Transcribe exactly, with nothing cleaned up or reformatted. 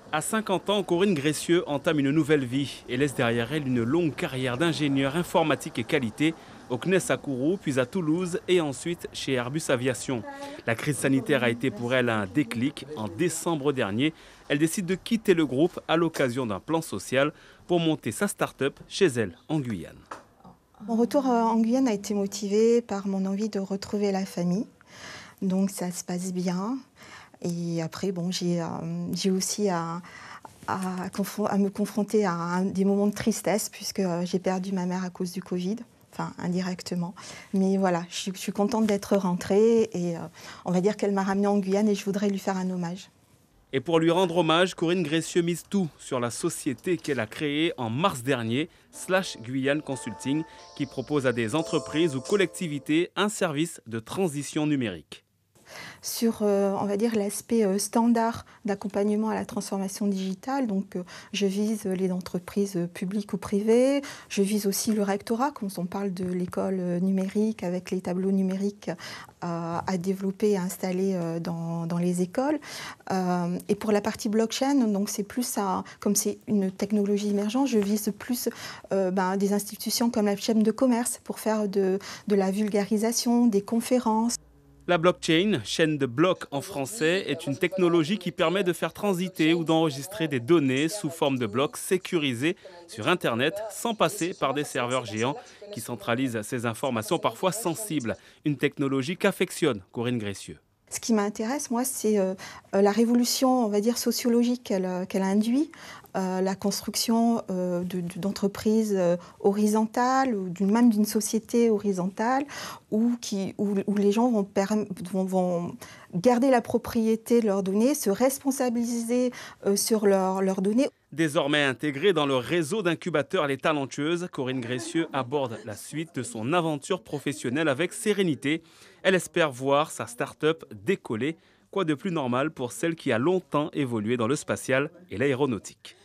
À cinquante ans, Corinne Gressieux entame une nouvelle vie et laisse derrière elle une longue carrière d'ingénieur informatique et qualité au C N E S à Kourou, puis à Toulouse et ensuite chez Airbus Aviation. La crise sanitaire a été pour elle un déclic. En décembre dernier, elle décide de quitter le groupe à l'occasion d'un plan social pour monter sa start-up chez elle, en Guyane. Mon retour en Guyane a été motivé par mon envie de retrouver la famille. Donc ça se passe bien. Et après, bon, j'ai euh, j'ai aussi à, à, à me confronter à un, des moments de tristesse puisque j'ai perdu ma mère à cause du Covid, enfin indirectement. Mais voilà, je suis, je suis contente d'être rentrée et euh, on va dire qu'elle m'a ramenée en Guyane et je voudrais lui faire un hommage. Et pour lui rendre hommage, Corinne Gressieux mise tout sur la société qu'elle a créée en mars dernier, Slash Guyane Consulting, qui propose à des entreprises ou collectivités un service de transition numérique. Sur, euh, on va dire, l'aspect euh, standard d'accompagnement à la transformation digitale. Donc, euh, je vise les entreprises euh, publiques ou privées. Je vise aussi le rectorat, quand on parle de l'école euh, numérique, avec les tableaux numériques euh, à développer et à installer euh, dans, dans les écoles. Euh, et pour la partie blockchain, donc c'est plus à, comme c'est une technologie émergente, je vise plus euh, ben, des institutions comme la Chambre de commerce pour faire de, de la vulgarisation, des conférences. La blockchain, chaîne de blocs en français, est une technologie qui permet de faire transiter ou d'enregistrer des données sous forme de blocs sécurisés sur Internet sans passer par des serveurs géants qui centralisent ces informations parfois sensibles. Une technologie qu'affectionne Corinne Gressieux. Ce qui m'intéresse, moi, c'est euh, la révolution, on va dire, sociologique qu'elle qu'elle induit, euh, la construction euh, de, de, d'entreprises euh, horizontales, ou d'une, même d'une société horizontale, où, qui, où, où les gens vont, vont, vont garder la propriété de leurs données, se responsabiliser euh, sur leurs leurs données. Désormais intégrée dans le réseau d'incubateurs Les Talentueuses, Corinne Gressieux aborde la suite de son aventure professionnelle avec sérénité. Elle espère voir sa start-up décoller. Quoi de plus normal pour celle qui a longtemps évolué dans le spatial et l'aéronautique.